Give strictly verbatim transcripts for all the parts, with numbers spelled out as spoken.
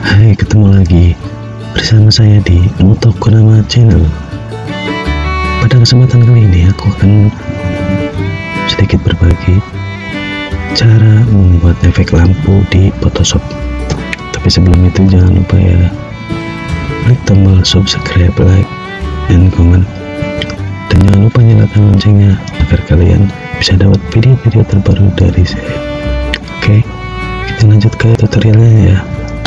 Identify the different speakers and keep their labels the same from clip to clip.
Speaker 1: Hai, ketemu lagi bersama saya di Motokonama Channel. Pada kesempatan kali ini aku akan sedikit berbagi cara membuat efek lampu di Photoshop. Tapi sebelum itu jangan lupa ya, klik tombol subscribe, like, and comment, dan jangan lupa nyalakan loncengnya agar kalian bisa dapat video-video terbaru dari saya. Oke, kita lanjut ke tutorialnya ya.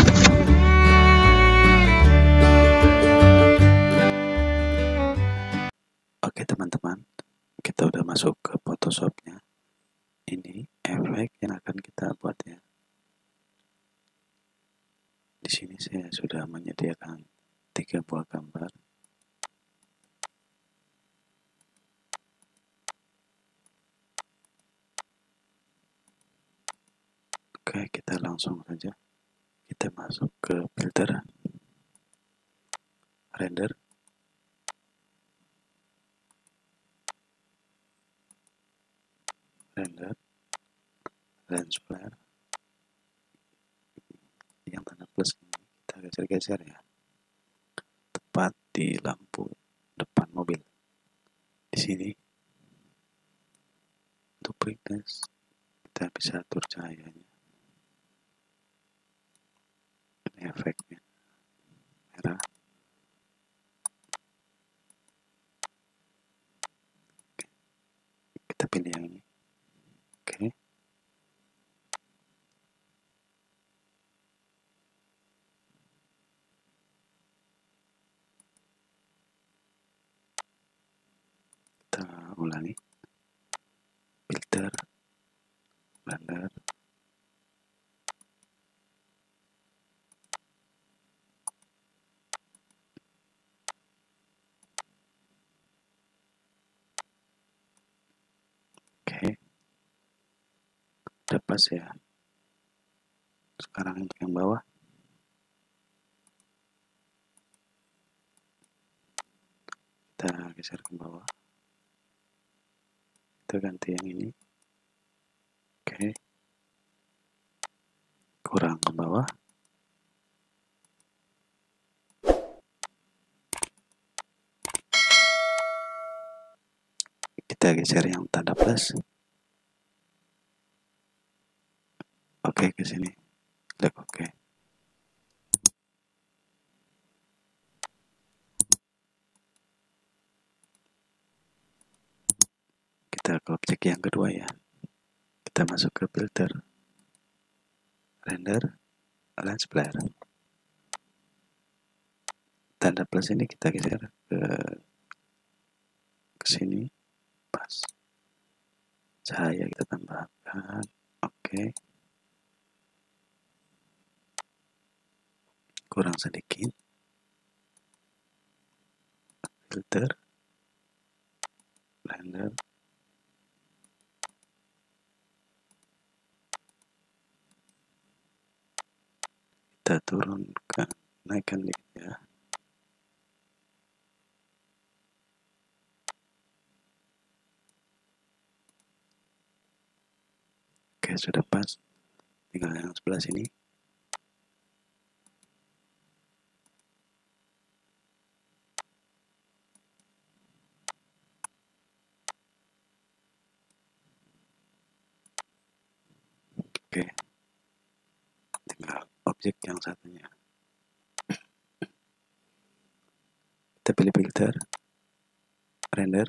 Speaker 1: Oke teman-teman, kita udah masuk ke Photoshopnya. Ini efek yang akan kita buat ya. Di sini saya sudah menyediakan tiga buah gambar. Oke, kita langsung saja. Kita masuk ke filter, render, render, lens flare, yang tanda plus ini kita geser-geser ya, tepat di lampu depan mobil. Di sini untuk brightness kita bisa atur cahayanya. Ini efeknya merah. Oke. Kita pilih yang ini. Oke. Kita ulangi. Filter, render, oke, udah pas ya. Sekarang untuk yang bawah, kita geser ke bawah, kita ganti yang ini. Oke, kurang ke bawah, kita geser yang tanda plus. Oke, ke sini, klik oke. Kita ke objek yang kedua ya. Kita masuk ke filter, render, lens flare. Tanda plus ini kita geser ke ke sini, pas. Cahaya kita tambahkan, oke. Kurang sedikit. Filter, render, kita turunkan, naikkan dikit ya. Oke, sudah pas. Tinggal yang sebelah sini. Oke, tinggal objek yang satunya. Kita pilih filter, render,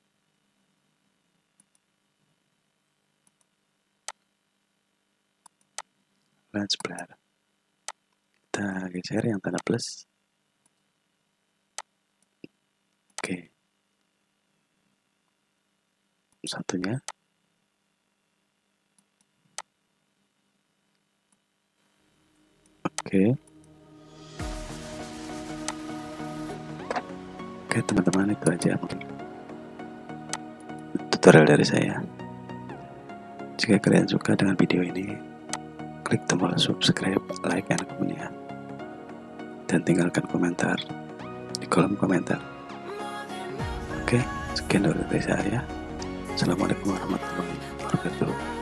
Speaker 1: lens flare. Kita geser yang tanda plus. Oke, satunya. Oke. Oke teman-teman, itu aja mungkin tutorial dari saya. Jika kalian suka dengan video ini, klik tombol subscribe, like, and comment ya. Dan tinggalkan komentar di kolom komentar. Oke, sekian dari saya. Assalamualaikum warahmatullahi wabarakatuh.